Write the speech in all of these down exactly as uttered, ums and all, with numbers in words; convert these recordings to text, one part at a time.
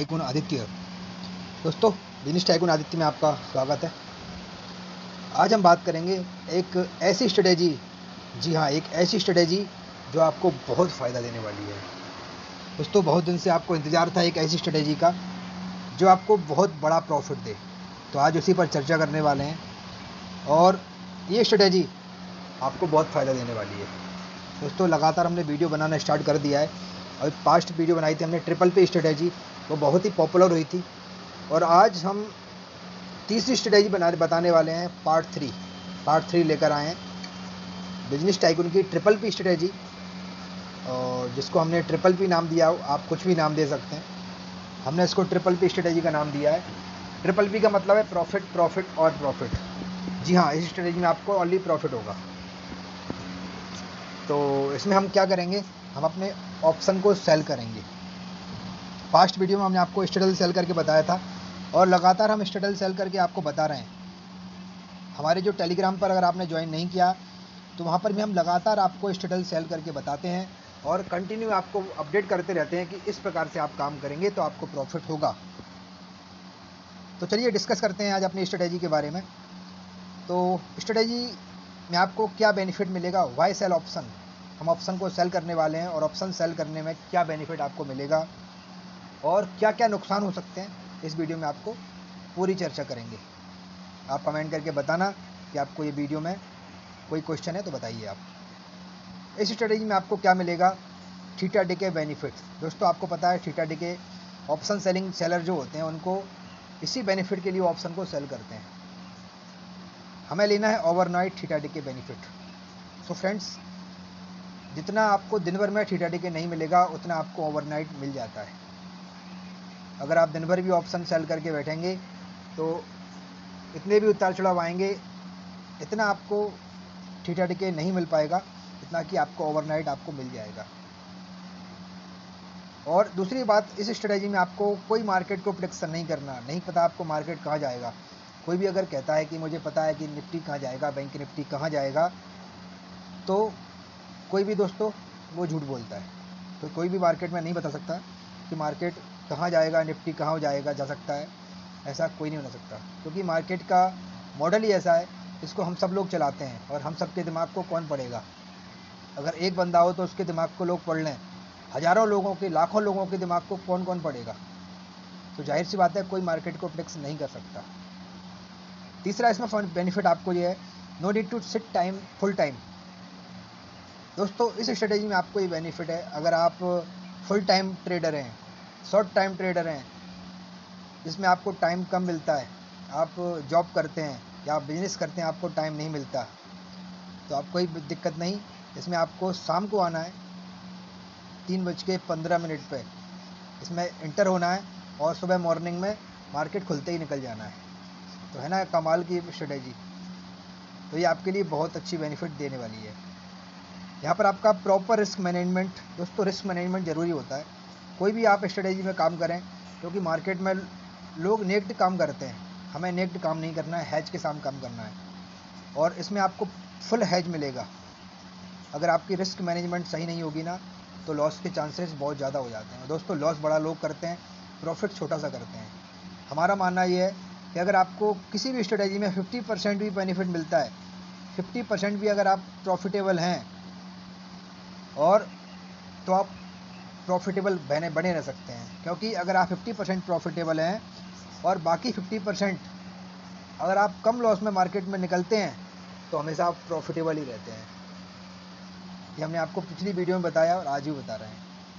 Tycoon Aditya. दोस्तों, business tycoon Aditya में आपका स्वागत है। आज हम बात करेंगे एक ऐसी स्ट्रेटेजी, जी हाँ, एक ऐसी स्ट्रेटेजी जो आपको बहुत फ़ायदा देने वाली है। दोस्तों, बहुत दिन से आपको इंतज़ार था एक ऐसी स्ट्रेटेजी का जो आपको बहुत बड़ा प्रॉफिट दे, तो आज उसी पर चर्चा करने वाले हैं और ये स्ट्रेटेजी आपको बहुत फ़ायदा देने वाली है। दोस्तों, लगातार हमने वीडियो बनाना स्टार्ट कर दिया है और पास्ट वीडियो बनाई थी हमने ट्रिपल पे स्ट्रेटेजी, वो बहुत ही पॉपुलर हुई थी और आज हम तीसरी स्ट्रेटेजी बना बताने वाले हैं। पार्ट थ्री पार्ट थ्री लेकर आए हैं बिजनेस टाइकून की ट्रिपल पी स्ट्रेटेजी, और जिसको हमने ट्रिपल पी नाम दिया हो, आप कुछ भी नाम दे सकते हैं। हमने इसको ट्रिपल पी स्ट्रेटेजी का नाम दिया है। ट्रिपल पी का मतलब है प्रॉफिट, प्रॉफिट और प्रॉफिट। जी हाँ, इस स्ट्रेटेजी में आपको ओनली प्रॉफिट होगा। तो इसमें हम क्या करेंगे, हम अपने ऑप्शन को सेल करेंगे। पास्ट वीडियो में हमने आपको स्ट्रेटल सेल करके बताया था और लगातार हम स्ट्रेटल सेल करके आपको बता रहे हैं। हमारे जो टेलीग्राम पर अगर आपने ज्वाइन नहीं किया तो वहाँ पर भी हम लगातार आपको स्ट्रेटल सेल करके बताते हैं और कंटिन्यू आपको अपडेट करते रहते हैं कि इस प्रकार से आप काम करेंगे तो आपको प्रॉफिट होगा। तो चलिए डिस्कस करते हैं आज अपनी स्ट्रेटेजी के बारे में। तो स्ट्रेटेजी में आपको क्या बेनिफिट मिलेगा, वाई सेल ऑप्शन, हम ऑप्शन को सेल करने वाले हैं और ऑप्शन सेल करने में क्या बेनिफिट आपको मिलेगा और क्या क्या नुकसान हो सकते हैं, इस वीडियो में आपको पूरी चर्चा करेंगे। आप कमेंट करके बताना कि आपको ये वीडियो में कोई क्वेश्चन है तो बताइए आप। इस स्ट्रेटेजी में आपको क्या मिलेगा, थीटा डी के बेनिफिट्स। दोस्तों, आपको पता है थीटा डी के ऑप्शन सेलिंग सेलर जो होते हैं उनको इसी बेनिफिट के लिए ऑप्शन को सेल करते हैं। हमें लेना है ओवरनाइट थीटा डी के बेनिफिट। सो फ्रेंड्स, जितना आपको दिन भर में थीटा डी के नहीं मिलेगा उतना आपको ओवरनाइट मिल जाता है। अगर आप दिन भर भी ऑप्शन सेल करके बैठेंगे तो इतने भी उतार चढ़ाव आएंगे, इतना आपको थीटा डी के नहीं मिल पाएगा इतना कि आपको ओवरनाइट आपको मिल जाएगा। और दूसरी बात, इस स्ट्रेटेजी में आपको कोई मार्केट को प्रेडिक्शन नहीं करना, नहीं पता आपको मार्केट कहाँ जाएगा। कोई भी अगर कहता है कि मुझे पता है कि निफ्टी कहाँ जाएगा, बैंक निफ्टी कहाँ जाएगा, तो कोई भी दोस्तों वो झूठ बोलता है। तो कोई भी मार्केट में नहीं बता सकता कि मार्केट कहाँ जाएगा, निफ्टी कहाँ जाएगा जा सकता है, ऐसा कोई नहीं हो सकता, क्योंकि मार्केट का मॉडल ही ऐसा है, इसको हम सब लोग चलाते हैं और हम सबके दिमाग को कौन पढ़ेगा। अगर एक बंदा हो तो उसके दिमाग को लोग पढ़ लें, हज़ारों लोगों के, लाखों लोगों के दिमाग को कौन कौन पढ़ेगा। तो जाहिर सी बात है कोई मार्केट को प्रेडिक्ट नहीं कर सकता। तीसरा इसमें बेनिफिट आपको ये है, no need to sit time full time. दोस्तों, इस स्ट्रेटेजी में आपको ये बेनिफिट है, अगर आप फुल टाइम ट्रेडर हैं, शॉर्ट टाइम ट्रेडर हैं, जिसमें आपको टाइम कम मिलता है, आप जॉब करते हैं या आप बिजनेस करते हैं, आपको टाइम नहीं मिलता, तो आपको कोई दिक्कत नहीं। इसमें आपको शाम को आना है तीन बज के पंद्रह मिनट पर, इसमें इंटर होना है और सुबह मॉर्निंग में मार्केट खुलते ही निकल जाना है। तो है ना कमाल की स्ट्रेटेजी। तो ये आपके लिए बहुत अच्छी बेनिफिट देने वाली है। यहाँ पर आपका प्रॉपर रिस्क मैनेजमेंट। दोस्तों, रिस्क मैनेजमेंट ज़रूरी होता है कोई भी आप स्ट्रेटेजी में काम करें, क्योंकि मार्केट में लोग नेक्ड काम करते हैं, हमें नेक्ड काम नहीं करना है, हैज के साथ काम करना है और इसमें आपको फुल हैज मिलेगा। अगर आपकी रिस्क मैनेजमेंट सही नहीं होगी ना तो लॉस के चांसेस बहुत ज़्यादा हो जाते हैं। दोस्तों, लॉस बड़ा लोग करते हैं, प्रॉफिट छोटा सा करते हैं। हमारा मानना ये है कि अगर आपको किसी भी स्ट्रेटेजी में फिफ्टी परसेंट भी बेनिफिट मिलता है, फिफ्टी परसेंट भी अगर आप प्रॉफिटेबल हैं और तो आप प्रॉफिटेबल बने बने रह सकते हैं, क्योंकि अगर आप फिफ्टी परसेंट प्रॉफिटेबल हैं और बाकी फिफ्टी परसेंट अगर आप कम लॉस में मार्केट में निकलते हैं तो हमेशा आप प्रॉफिटेबल ही रहते हैं। ये हमने आपको पिछली वीडियो में बताया और आज भी बता रहे हैं।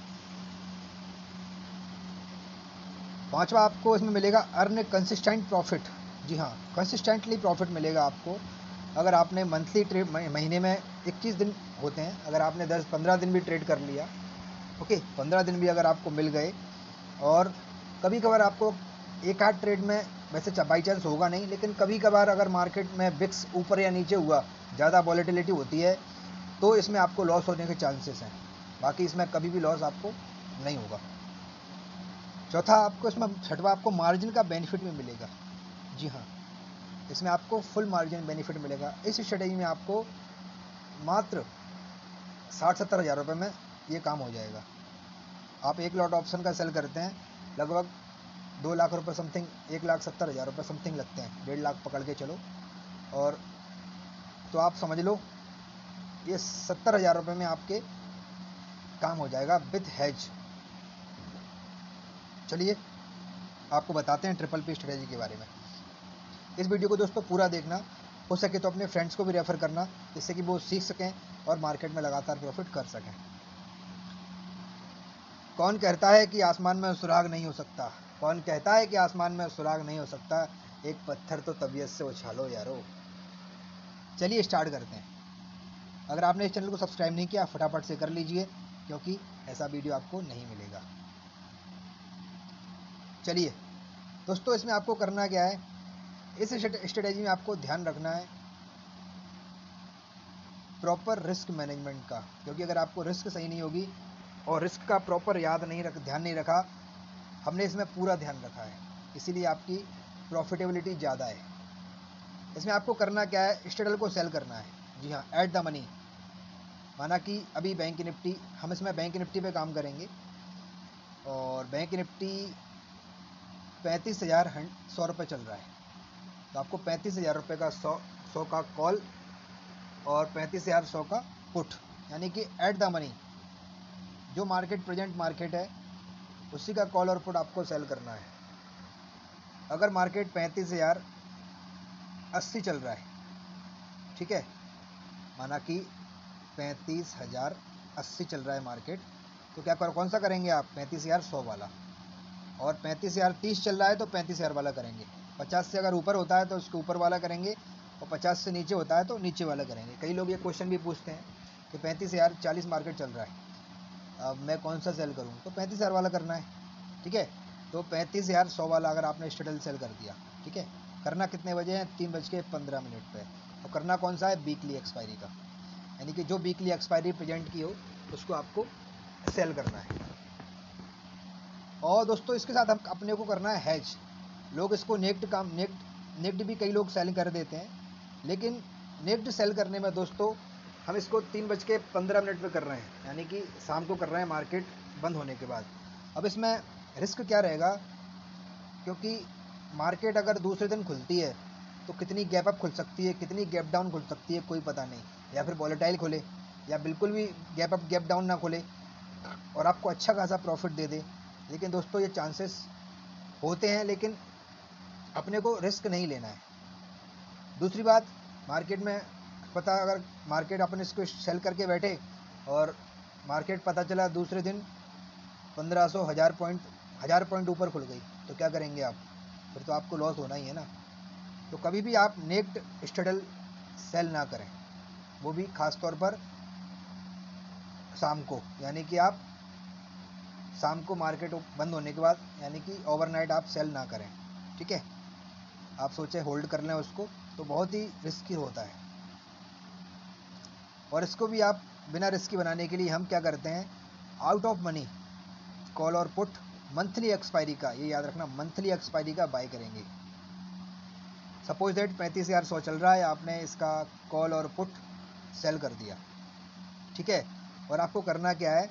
पांचवा आपको इसमें मिलेगा अर्न कंसिस्टेंट प्रॉफिट। जी हाँ, कंसिस्टेंटली प्रॉफिट मिलेगा आपको। अगर आपने मंथली ट्रेड, महीने में इक्कीस दिन होते हैं, अगर आपने दस पंद्रह दिन भी ट्रेड कर लिया, ओके, पंद्रह दिन भी अगर आपको मिल गए और कभी कभार आपको एक आध ट्रेड में, वैसे बाई चांस होगा नहीं, लेकिन कभी कभार अगर मार्केट में विक्स ऊपर या नीचे हुआ, ज़्यादा वॉलेटिलिटी होती है, तो इसमें आपको लॉस होने के चांसेस हैं। बाकी इसमें कभी भी लॉस आपको नहीं होगा। चौथा आपको इसमें, छठवा आपको मार्जिन का बेनिफिट भी मिलेगा। जी हाँ, इसमें आपको फुल मार्जिन बेनिफिट मिलेगा। इस स्ट्रेटेजी में आपको मात्र साठ सत्तर हज़ार रुपये में ये काम हो जाएगा। आप एक लॉट ऑप्शन का सेल करते हैं, लगभग दो लाख रुपए समथिंग, एक लाख सत्तर हज़ार रुपये समथिंग लगते हैं, डेढ़ लाख पकड़ के चलो। और तो आप समझ लो ये सत्तर हज़ार रुपये में आपके काम हो जाएगा विथ हैज। चलिए आपको बताते हैं ट्रिपल पी स्ट्रेटेजी के बारे में। इस वीडियो को दोस्तों पूरा देखना, हो सके तो अपने फ्रेंड्स को भी रेफ़र करना, जिससे कि वो सीख सकें और मार्केट में लगातार प्रॉफिट कर सकें। कौन कहता है कि आसमान में सुराग नहीं हो सकता? कौन कहता है कि आसमान में सुराग नहीं हो सकता? एक पत्थर तो तबीयत से उछालो यारो। चलिए स्टार्ट करते हैं। अगर आपने इस चैनल को सब्सक्राइब नहीं किया फटाफट से कर लीजिए, क्योंकि ऐसा वीडियो आपको नहीं मिलेगा। चलिए दोस्तों, इसमें आपको करना क्या है, इस स्ट्रेटेजी में आपको ध्यान रखना है प्रॉपर रिस्क मैनेजमेंट का, क्योंकि अगर आपको रिस्क सही नहीं होगी और रिस्क का प्रॉपर याद नहीं रख ध्यान नहीं रखा, हमने इसमें पूरा ध्यान रखा है, इसीलिए आपकी प्रॉफिटेबिलिटी ज़्यादा है। इसमें आपको करना क्या है, स्ट्रेडल को सेल करना है। जी हाँ, एट द मनी। माना कि अभी बैंक निफ्टी, हम इसमें बैंक निफ्टी पे काम करेंगे और बैंक निफ्टी पैंतीस हज़ार सौ रुपये चल रहा है, तो आपको पैंतीस हज़ार रुपये का सौ सौ का कॉल और पैंतीस हज़ार सौ का पुट, यानी कि एट द मनी जो मार्केट प्रेजेंट मार्केट है उसी का कॉल और पुट आपको सेल करना है। अगर मार्केट पैंतीस हज़ार अस्सी चल रहा है, ठीक है, माना कि पैंतीस हज़ार अस्सी चल रहा है मार्केट, तो क्या कर कौन सा करेंगे आप, पैंतीस हज़ार सौ वाला। और पैंतीस हज़ार तीस चल रहा है तो पैंतीस हज़ार वाला करेंगे। पचास से अगर ऊपर होता है तो उसके ऊपर वाला करेंगे, और पचास से नीचे होता है तो नीचे वाला करेंगे। कई लोग ये क्वेश्चन भी पूछते हैं कि पैंतीस हज़ार चालीस मार्केट चल रहा है, अब मैं कौन सा सेल करूं, तो पैंतीस हज़ार वाला करना है, ठीक है। तो पैंतीस हज़ार सौ वाला अगर आपने स्ट्रेडल सेल कर दिया, ठीक है, करना कितने बजे हैं, तीन बज के पंद्रह मिनट पे, और करना कौन सा है, वीकली एक्सपायरी का, यानी कि जो वीकली एक्सपायरी प्रेजेंट की हो उसको आपको सेल करना है। और दोस्तों इसके साथ हम अपने को करना है हैज। लोग इसको नेक्ड काम नेक्ड नेक्ड भी कई लोग सेल कर देते हैं, लेकिन नेक्ड सेल करने में दोस्तों हम इसको तीन बज के पंद्रह मिनट पर कर रहे हैं, यानी कि शाम को कर रहे हैं मार्केट बंद होने के बाद। अब इसमें रिस्क क्या रहेगा, क्योंकि मार्केट अगर दूसरे दिन खुलती है तो कितनी गैप अप खुल सकती है, कितनी गैप डाउन खुल सकती है, कोई पता नहीं, या फिर वॉलेटाइल खुले या बिल्कुल भी गैप अप गैप डाउन ना खुले और आपको अच्छा खासा प्रॉफिट दे दे। लेकिन दोस्तों ये चांसेस होते हैं, लेकिन अपने को रिस्क नहीं लेना है। दूसरी बात, मार्केट में पता, अगर मार्केट अपन इसको सेल करके बैठे और मार्केट पता चला दूसरे दिन पंद्रह सौ हज़ार पॉइंट हज़ार पॉइंट ऊपर खुल गई, तो क्या करेंगे आप, फिर तो आपको लॉस होना ही है ना। तो कभी भी आप नेक्ड स्ट्रेडल सेल ना करें, वो भी खास तौर पर शाम को, यानी कि आप शाम को मार्केट बंद होने के बाद, यानी कि ओवरनाइट आप सेल ना करें, ठीक है। आप सोचे होल्ड कर लें उसको, तो बहुत ही रिस्की होता है। और इसको भी आप बिना रिस्की बनाने के लिए हम क्या करते हैं, आउट ऑफ मनी कॉल और पुट मंथली एक्सपायरी का, ये याद रखना, मंथली एक्सपायरी का बाय करेंगे। सपोज दैट पैंतीस हज़ार सौ चल रहा है, आपने इसका कॉल और पुट सेल कर दिया, ठीक है। और आपको करना क्या है,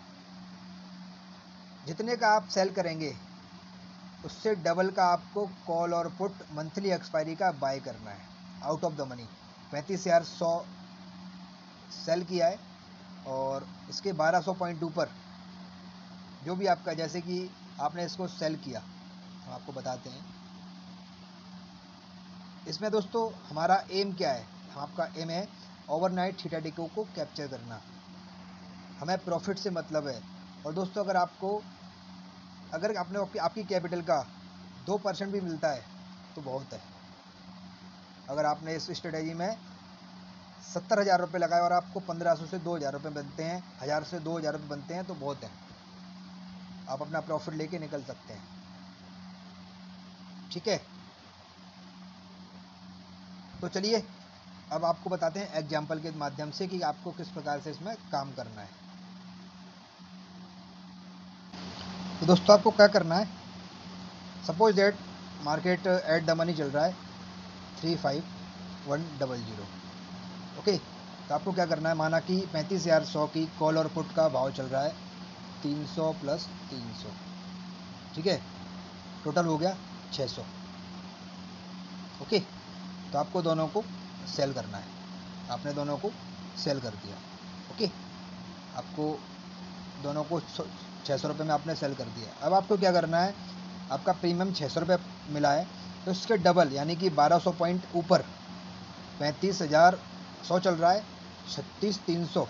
जितने का आप सेल करेंगे उससे डबल का आपको कॉल और पुट मंथली एक्सपायरी का बाय करना है, आउट ऑफ द मनी। पैंतीस हज़ार सौ सेल किया है और इसके बारह सौ पॉइंट ऊपर जो भी आपका, जैसे कि आपने इसको सेल किया, हम आपको बताते हैं। इसमें दोस्तों हमारा एम क्या है, आपका एम है ओवरनाइट थीटा डिको को कैप्चर करना, हमें प्रॉफिट से मतलब है। और दोस्तों अगर आपको अगर आपने आपकी, आपकी कैपिटल का दो परसेंट भी मिलता है तो बहुत है। अगर आपने इस स्ट्रेटेजी में सत्तर हज़ार रुपये लगाए और आपको पंद्रह सौ से दो हज़ार रुपये बनते हैं, हज़ार से दो हज़ार रुपये बनते हैं, तो बहुत है, आप अपना प्रॉफिट लेके निकल सकते हैं, ठीक है। तो चलिए अब आपको बताते हैं एग्जाम्पल के माध्यम से कि आपको किस प्रकार से इसमें काम करना है। तो दोस्तों आपको क्या करना है, suppose that market at the money चल रहा है three five one double zero, okay. तो आपको क्या करना है, माना कि पैंतीस हज़ार सौ की कॉल और पुट का भाव चल रहा है तीन सौ प्लस तीन सौ, ठीक है। टोटल हो गया छः सौ। ओके, तो आपको दोनों को सेल करना है, आपने दोनों को सेल कर दिया। ओके, आपको दोनों को छः सौ रुपये में आपने सेल कर दिया। अब आपको क्या करना है, आपका प्रीमियम छः सौ रुपये मिला है तो इसके डबल यानी कि बारह सौ पॉइंट ऊपर पैंतीस हज़ार सौ चल रहा है, छत्तीस तीन सौ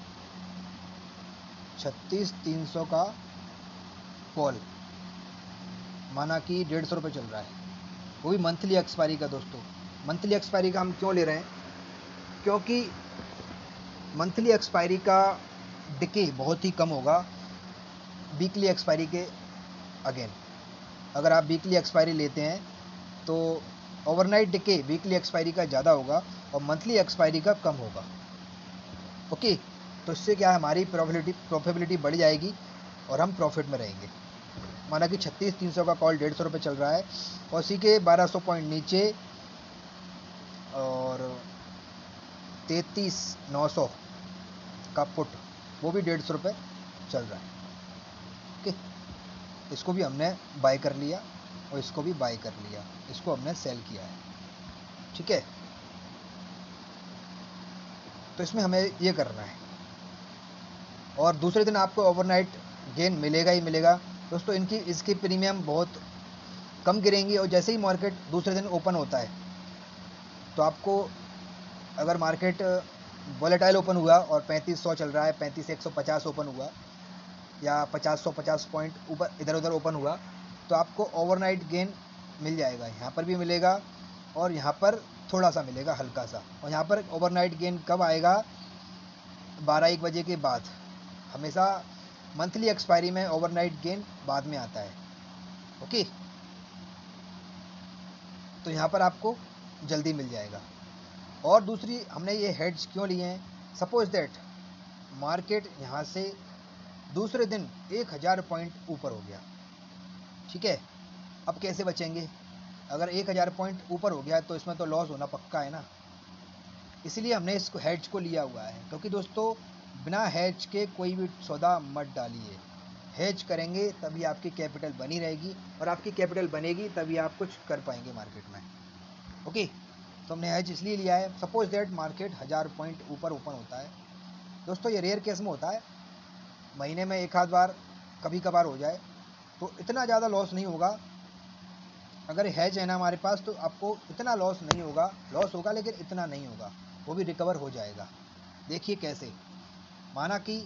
छत्तीस तीन सौ का कॉल माना कि डेढ़ सौ रुपये चल रहा है, वो भी मंथली एक्सपायरी का। दोस्तों मंथली एक्सपायरी का हम क्यों ले रहे हैं, क्योंकि मंथली एक्सपायरी का डिके बहुत ही कम होगा वीकली एक्सपायरी के अगेन। अगर आप वीकली एक्सपायरी लेते हैं तो ओवरनाइट डिके वीकली एक्सपायरी का ज़्यादा होगा और मंथली एक्सपायरी का कम होगा। ओके, तो इससे क्या है, हमारी प्रॉफिबिलिटी प्रॉफिबिलिटी बढ़ जाएगी और हम प्रॉफिट में रहेंगे। माना कि छत्तीस तीन सौ का कॉल डेढ़ सौ रुपये चल रहा है और इसी के बारह सौ पॉइंट नीचे और तैंतीस नौ सौ का पुट वो भी डेढ़ सौ रुपये चल रहा है। ओके, इसको भी हमने बाय कर लिया और इसको भी बाय कर लिया, इसको हमने सेल किया है। ठीक है, तो इसमें हमें ये करना है और दूसरे दिन आपको ओवरनाइट गेन मिलेगा ही मिलेगा। दोस्तों इनकी इसकी प्रीमियम बहुत कम गिरेंगी और जैसे ही मार्केट दूसरे दिन ओपन होता है तो आपको, अगर मार्केट वॉलेटाइल ओपन हुआ और पैंतीस सौ चल रहा है, पैंतीस एक सौ पचास ओपन हुआ या पचास सौ पचास पॉइंट ऊपर इधर उधर ओपन हुआ तो आपको ओवरनाइट गेन मिल जाएगा। यहाँ पर भी मिलेगा और यहाँ पर थोड़ा सा मिलेगा हल्का सा। और यहाँ पर ओवरनाइट गेन कब आएगा, बारह एक बजे के बाद। हमेशा मंथली एक्सपायरी में ओवरनाइट गेन बाद में आता है। ओके, तो यहाँ पर आपको जल्दी मिल जाएगा। और दूसरी, हमने ये हेड्स क्यों लिए हैं, सपोज दैट मार्केट यहाँ से दूसरे दिन एक हज़ार पॉइंट ऊपर हो गया। ठीक है, अब कैसे बचेंगे, अगर एक हज़ार पॉइंट ऊपर हो गया तो इसमें तो लॉस होना पक्का है ना, इसलिए हमने इसको हेड्ज को लिया हुआ है। क्योंकि दोस्तों बिना हेज के कोई भी सौदा मत डालिए, हेज करेंगे तभी आपकी कैपिटल बनी रहेगी और आपकी कैपिटल बनेगी तभी आप कुछ कर पाएंगे मार्केट में। ओके, तो हमने हेज इसलिए लिया है, सपोज दैट मार्केट हज़ार पॉइंट ऊपर ओपन होता है। दोस्तों ये रेयर केस में होता है, महीने में एक आध बार कभी कभार हो जाए तो इतना ज़्यादा लॉस नहीं होगा। अगर हेज है ना हमारे पास तो आपको इतना लॉस नहीं होगा, लॉस होगा लेकिन इतना नहीं होगा, वो भी रिकवर हो जाएगा। देखिए कैसे, माना कि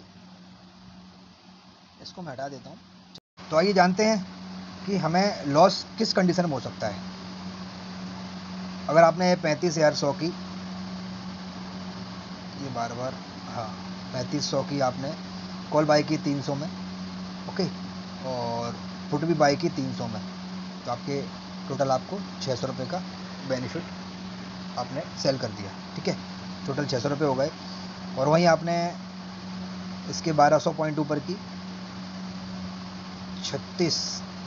इसको मैं हटा देता हूँ। तो आइए जानते हैं कि हमें लॉस किस कंडीशन में हो सकता है। अगर आपने पैंतीस हज़ार सौ की, ये बार बार हाँ पैंतीस सौ की आपने कॉल बाई की तीन सौ में, ओके, और पुट भी बाई की तीन सौ में, तो आपके टोटल आपको छः सौ रुपये का बेनिफिट आपने सेल कर दिया। ठीक है, टोटल छः सौ रुपये हो गए। और वहीं आपने इसके बारह सौ पॉइंट ऊपर की छत्तीस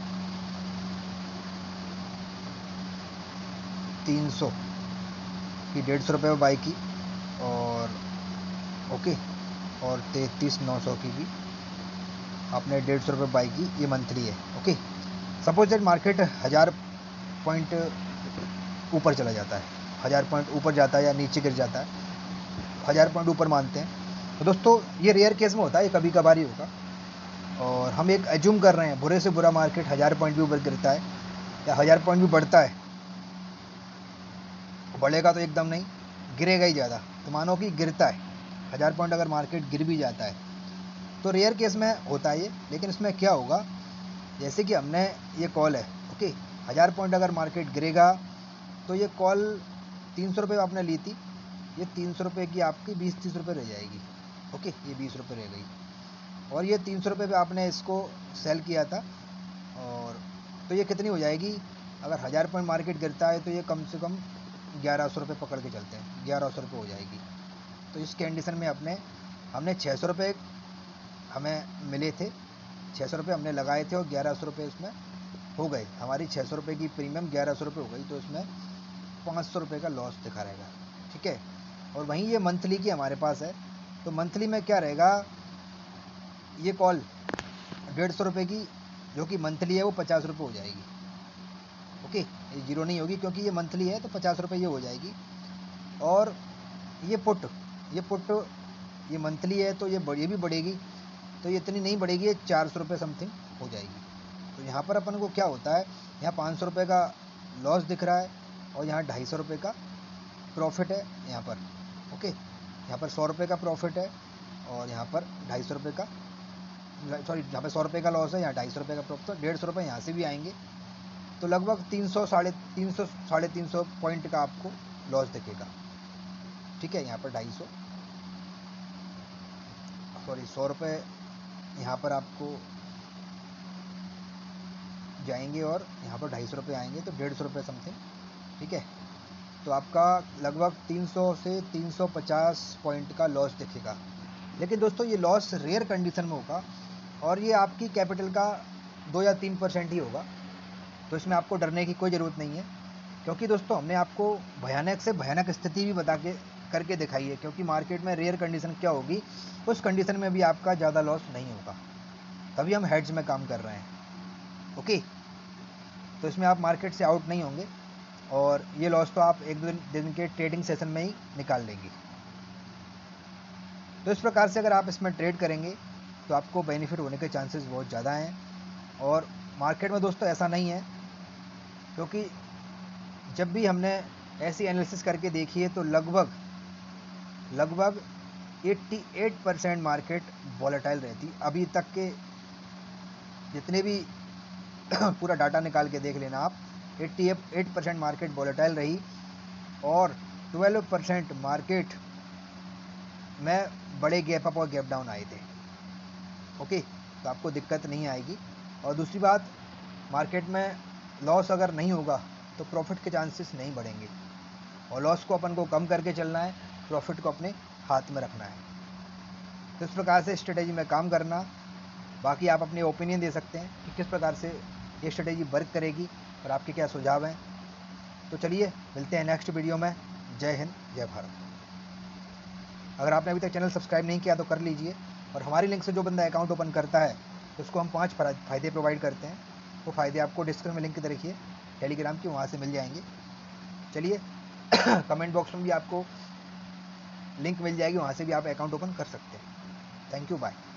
तीन सौ की डेढ़ सौ रुपये में बाई की और ओके, और तैंतीस नौ सौ की भी आपने डेढ़ सौ रुपये बाई की, ये मंथली है। ओके, सपोज दैट मार्केट हज़ार पॉइंट ऊपर चला जाता है, हज़ार पॉइंट ऊपर जाता है या नीचे गिर जाता है, हज़ार पॉइंट ऊपर मानते हैं। तो दोस्तों ये रेयर केस में होता है, ये कभी कभार ही होगा। और हम एक एज्यूम कर रहे हैं बुरे से बुरा मार्केट हज़ार पॉइंट भी ऊपर गिरता है या हज़ार पॉइंट भी बढ़ता है, बढ़ेगा तो एकदम नहीं, गिरेगा ही ज़्यादा। तो मानो कि गिरता है हज़ार पॉइंट, अगर मार्केट गिर भी जाता है तो रेयर केस में होता है ये। लेकिन इसमें क्या होगा, जैसे कि हमने ये कॉल है, ओके, हज़ार पॉइंट अगर मार्केट गिरेगा तो ये कॉल तीन सौ रुपये आपने ली थी, ये तीन सौ रुपये की आपकी बीस तीस रुपये रह जाएगी। ओके, ये बीस रुपये रह गई और ये तीन सौ रुपये पे आपने इसको सेल किया था, और तो ये कितनी हो जाएगी, अगर हज़ार पॉइंट मार्केट गिरता है तो ये कम से कम ग्यारह सौ रुपये पकड़ के चलते हैं, ग्यारह सौ रुपये हो जाएगी। तो इस कंडीशन में अपने हमने छः सौ रुपये हमें मिले थे, छः सौ रुपये हमने लगाए थे और ग्यारह सौ रुपये इसमें हो गए। हमारी छः सौ रुपये की प्रीमियम ग्यारह सौ रुपये हो गई, तो इसमें पाँच सौ रुपये का लॉस दिखा रहेगा। ठीक है, और वहीं ये मंथली की हमारे पास है, तो मंथली में क्या रहेगा, ये कॉल डेढ़ सौ रुपये की जो कि मंथली है वो पचास रुपये हो जाएगी। ओके, ये जीरो नहीं होगी क्योंकि ये मंथली है, तो पचास रुपये ये हो जाएगी। और ये पुट ये पुट ये मंथली है तो ये ये भी बढ़ेगी, तो ये इतनी नहीं बढ़ेगी, ये चार सौ रुपये समथिंग हो जाएगी। तो यहाँ पर अपन को क्या होता है, यहाँ पाँच सौ रुपये का लॉस दिख रहा है और यहाँ ढाई सौ रुपये का प्रॉफिट है यहाँ पर। ओके, यहाँ पर सौ रुपये का प्रॉफिट है और यहाँ पर ढाई सौ रुपये का, सॉरी यहाँ पर सौ रुपये का लॉस है, यहाँ ढाई सौ रुपये का प्रॉफिट, तो डेढ़ सौ रुपये यहाँ से भी आएंगे। तो लगभग तीन सौ साढ़े तीन सौ साढ़े तीन सौ पॉइंट का आपको लॉस दिखेगा। ठीक है, यहाँ पर ढाई सौ सॉरी सौ रुपये यहाँ पर आपको जाएंगे और यहाँ पर ढाई सौ रुपये आएंगे, तो डेढ़ सौ रुपये समथिंग। ठीक है, तो आपका लगभग तीन सौ से तीन सौ पचास पॉइंट का लॉस दिखेगा। लेकिन दोस्तों ये लॉस रेयर कंडीशन में होगा और ये आपकी कैपिटल का दो या तीन परसेंट ही होगा, तो इसमें आपको डरने की कोई ज़रूरत नहीं है। क्योंकि दोस्तों हमने आपको भयानक से भयानक स्थिति भी बता के करके दिखाई है, क्योंकि मार्केट में रेयर कंडीशन क्या होगी, उस कंडीशन में भी आपका ज़्यादा लॉस नहीं होगा, तभी हम हेड्स में काम कर रहे हैं। ओके, तो इसमें आप मार्केट से आउट नहीं होंगे और ये लॉस तो आप एक दो दिन के ट्रेडिंग सेशन में ही निकाल लेंगे। तो इस प्रकार से अगर आप इसमें ट्रेड करेंगे तो आपको बेनिफिट होने के चांसेस बहुत ज़्यादा हैं। और मार्केट में दोस्तों ऐसा नहीं है, क्योंकि जब भी हमने ऐसी एनालिसिस करके देखी है तो लगभग लगभग अट्ठासी परसेंट मार्केट वॉलेटाइल रहती। अभी तक के जितने भी पूरा डाटा निकाल के देख लेना आप, अट्ठासी परसेंट मार्केट वॉलेटाइल रही और बारह परसेंट मार्केट में बड़े गैप अप और गैप डाउन आए थे। ओके, तो आपको दिक्कत नहीं आएगी। और दूसरी बात, मार्केट में लॉस अगर नहीं होगा तो प्रॉफिट के चांसेस नहीं बढ़ेंगे, और लॉस को अपन को कम करके चलना है, प्रॉफिट को अपने हाथ में रखना है। तो इस प्रकार से स्ट्रेटेजी में काम करना। बाकी आप अपने ओपिनियन दे सकते हैं कि किस प्रकार से ये स्ट्रेटेजी वर्क करेगी और आपके क्या सुझाव हैं। तो चलिए मिलते हैं नेक्स्ट वीडियो में। जय हिंद, जय भारत। अगर आपने अभी तक चैनल सब्सक्राइब नहीं किया तो कर लीजिए, और हमारी लिंक से जो बंदा अकाउंट ओपन करता है तो उसको हम पाँच फ़ायदे प्रोवाइड करते हैं। वो फ़ायदे आपको डिस्क्रिप्शन में लिंक देखिए टेलीग्राम की, वहाँ से मिल जाएंगे। चलिए कमेंट बॉक्स में भी आपको लिंक मिल जाएगी, वहाँ से भी आप अकाउंट ओपन कर सकते हैं। Thank you, bye.